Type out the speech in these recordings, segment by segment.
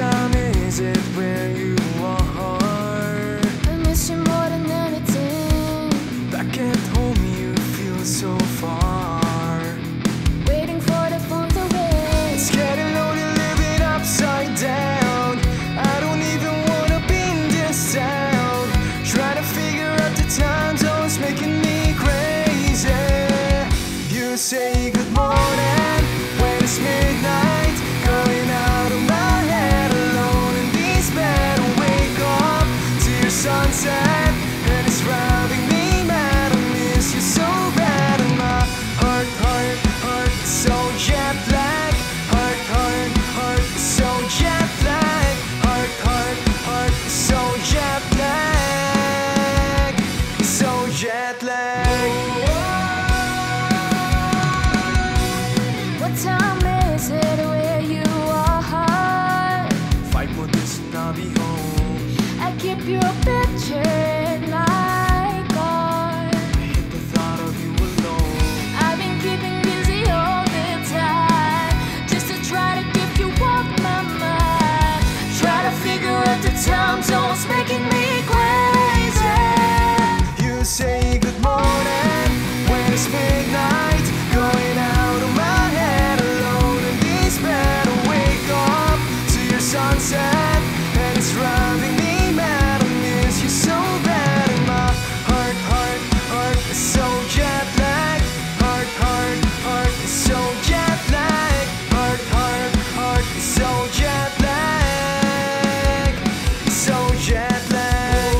time is it where you are? I miss you more than anything. Back at home you feel so far. Waiting for the phone to ring. It's getting lonely living upside down. I don't even wanna be in this town. Trying to figure out the time zones making me crazy. You say good morning when it's midnight, going out of my head alone in this bed. Wake up to your sunset and it's driving me mad. I miss you so bad, and my heart is so jet lag. Heart is so jet lag. Heart is so jet lag. So jet lag. What time is it where you are? 5 more days and I'll be home. I keep your picture in my car. I hate the thought of you alone. I've been keeping busy all the time, just to try to keep you off my mind. Try to figure out the time zones making me crazy. You say good morning when it's midnight, going out of my head alone in this bed. Wake up to your sunset and it's driving me mad. I miss you so bad, and my heart is so jet lag. Heart is so jet lag. Heart is so jet lag. So jet lag.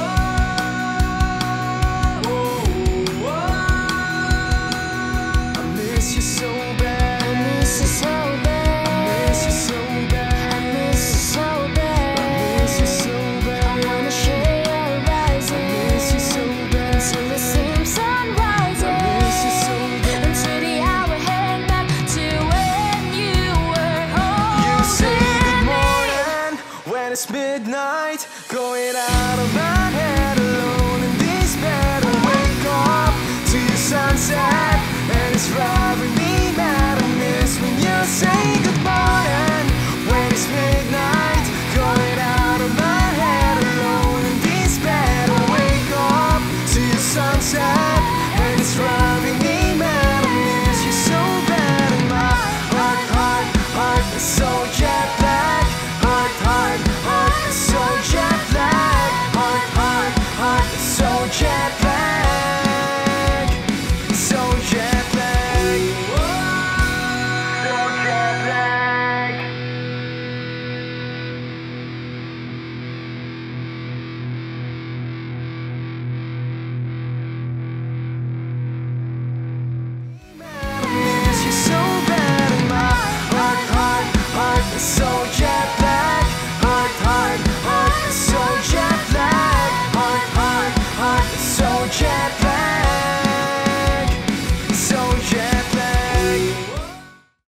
I miss you so bad. I miss you so bad. I miss you so bad. I miss you so bad. I miss you so bad. I wanna share your rising. I miss you so bad. Until the same sun rises. I miss you so bad. Until the hour heading back to when you were home. You say good morning when it's midnight, going out of my head alone in this bed. I wake up to your sunset and it's driving me mad. I miss when you say goodbye.